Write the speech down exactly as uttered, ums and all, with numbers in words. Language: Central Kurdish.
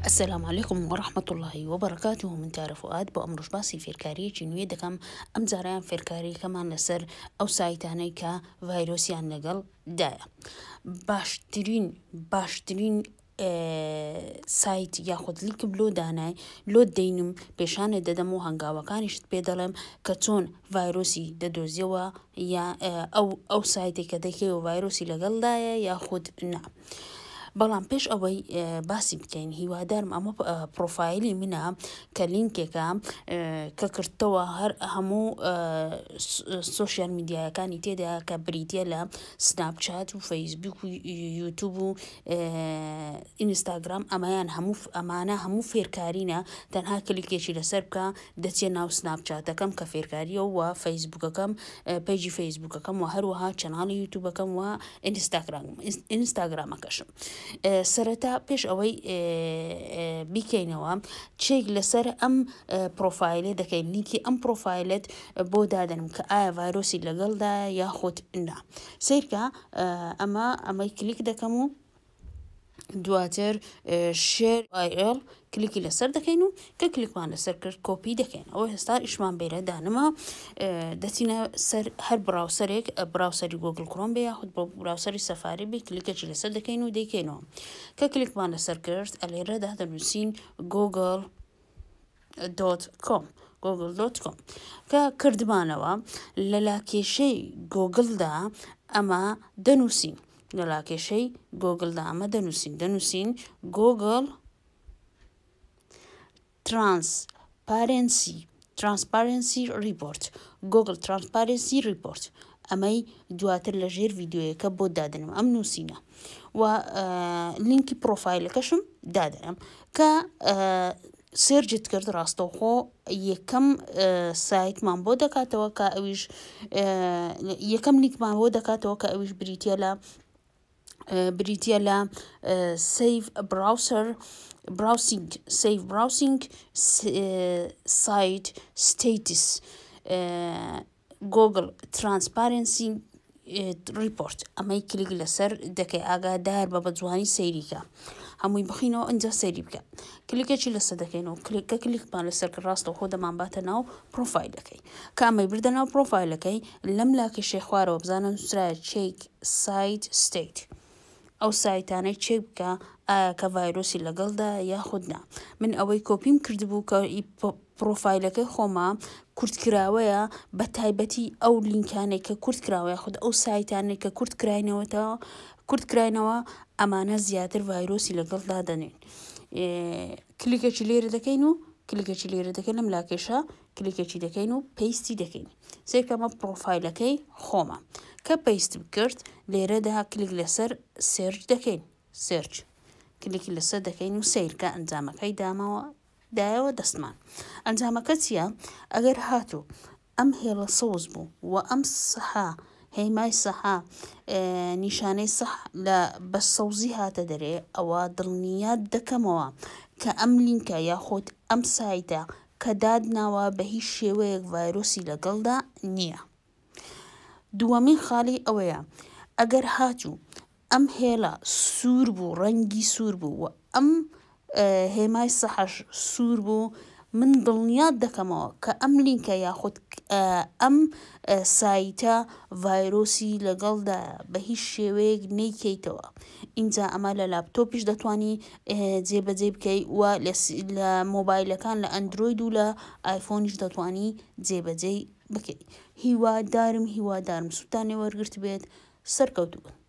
السلام عليكم ورحمة الله وبركاته. من تعرف فؤاد بۆ ئەمڕۆژ باسی فێرکاریەکی نوێ دەکەم. ئەم جارەیان فێرکاری کەمان لەسەر ئەو سایتانەی کە ڤایرۆسیان لەگەڵ دایە. باشترین باشترین سایت یاخود لیکم لۆ دانای لۆ دەینم پێشانێ دەدەم و هەنگاوەکانیشت پێ دەڵێم کە چۆن ڤایرۆسی دەدۆزیەوە یا ئەو ئەو سایتێک کە دەکەوە ڤایرۆسی لەگەڵدایە یاخود نا. بەڵام پێش ئەوەی باسی بکەین هیوادارم ئەمە پرۆفایلی منە کە لینکێکە کە کردتەوە هەر هەموو سۆشیال میدیایەکانی تێدا کە بریتە لە سناپچات و فەیسبوک و یوتوب و ئینستاگرام ئەمایان هەموو ئەمانە هەموو فێرکارینە. تەنها کلیکێکی لەسەر بکە دەچێت ناو سناپچاتەکەم کە فێرکاریە و فەیسبوکەکەم پەیجی فەیسبوکەکەم و هەروەها چەناڵی یوتوبەکەم و ئینستاگرامەکەشم. سەرەتا پێش ئەوەی بیکەینەوە چێک لەسەر ئەم پرۆفایلێ دەکەین لینکی ئەم پرۆفایلت بۆ دادەنم کە ئایا ڤایرۆسی لەگەڵدا یاخود نا. سیرکە ئەمە ئەمەی کلیک دەکەم و دواتر شێر ئایل کلیکی لەسەر دەکەین و کە کلیکمان لەسەر کرد کۆپی دەکەین. ئەوە هێستا ئیشمان بێرە دانمە دەچینە سەر هەر براوسەرێک براوسەری گۆگل کرۆم بێ یاخود بۆ براوسەری سەفاری بێ کلیکەکی لەسەر دەکەین و دەیکەینەوە. کە کلیکمان لەسەر کرد ئەلێرەدا دەنووسین گۆگل دۆت کۆم گۆگل دۆت کۆم کە کردمانەوە لە لاکێشەی گۆگلدا ئەمە دەنووسین لە لاکێشەی گۆگلدا ئەمە دەنووسین دەنووسین گۆگل ترانسپارنسی ترانسپارنسی ریپۆرت گۆگل ترانسپارنسی ریپۆرت. ئەمەی دواتر لە ژێر ڤیددیۆیەکە بۆ دادنم ئەم نووسینە و لینکی پرۆفایلەکەشم دادەنم کە سێرجت کرد ڕاستەوخۆ یەکەم سایتمان بۆ دەکاتەوە کە ئەویش یەکەم لینکمان بۆ دەکاتەوە کە ئەویش بریتە لە بریتە لە سیڤ براوسەر براوسینگ سیڤ براوسینگ سایت ستیتس گۆگل ترانسپارنسی ریپۆرت. ئەمەی کلیک لەسەر دەکەی ئاگادار بە بە جوانی سەیریکە هەمووی بخینەوە ئەنجا سەیری بکە. کلیکێکی لەسەر دەکەینەوە کلیکە کلیکمان لەسەر کە ڕاستەوخۆ دەمان باتە ناو پرۆفایلەکەی کە ئەمەی بردە ناو پرۆفایلەکەی لەم لاکێشەی خوارەوە بزانە نووسرایە چێک سایت ستیت. ئەو سایتانەی چێک بکە ئایا کە ڤایرۆسی لەگەڵدا یاخود نا. من ئەوەی کۆپیم کردبوو کە پرۆفایلەکەی خۆمە کورتکراوەیە بە تایبەتی ئەو لینکانێک کە کورتکراوە یاخود ئەو سایتانێک کە کورتکراینەوەتەوە کورتکراینەوە ئەمانە زیاتر ڤایرۆسی لەگەڵدا دەنێن. کلیکێکی لێرە دەکەین و کلیکێکی لێرە دەکەین لەم لاکێشە کلیکێکی دەکەین و پێیستی دەکەین. سێکەمە پرۆفایلەکەی خۆمە کە پێیست بکرد لێرەدا کلیک لەسەر سێرچ دەکەین سێرچ کلیکی لەسەر دەکەین و سیرکە ئەنجامەکەی دامەوە دایەوە دەستمان. ئەنجامەکە چییە؟ ئەگەر هاتوو ئەم هێڵە سەوز بوو و ئەم سەحا هێمای سەحا نیشانەی سەح لە بە سەوزی هاتە دەرێ ئەوە دڵنیات دەکەمەوە کە ئەم لینکە یاخود ئەم سایتە کە دادناوە بە هیچ شێوەیەک ڤایرۆسی لەگەڵدا نییە. دووەمین خاڵی ئەوەیە ئەگەر هاتوو ئەم هێڵە سوور بوو ڕەنگی سوور بوو و ئەم هێمای سەحەش سوور بوو من دڵنیات دەکەمەوە کە ئەم لینکە یاخود ئەم سایتە ڤایرۆسی لەگەڵدایە بە هیچ شێوەیەک نەیکەیتەوە. ئینجا ئەمە لە لاپتۆپیش دەتوانی جێبەجێ بکەی و لە مۆبایلەکان لە ئەندرۆید و لە ئایفۆنیش دەتوانی جێبەجێ بکەی. هیوادارم هیوادارم سوتانی وەرگرت بێت. سەرکەوتوو بن.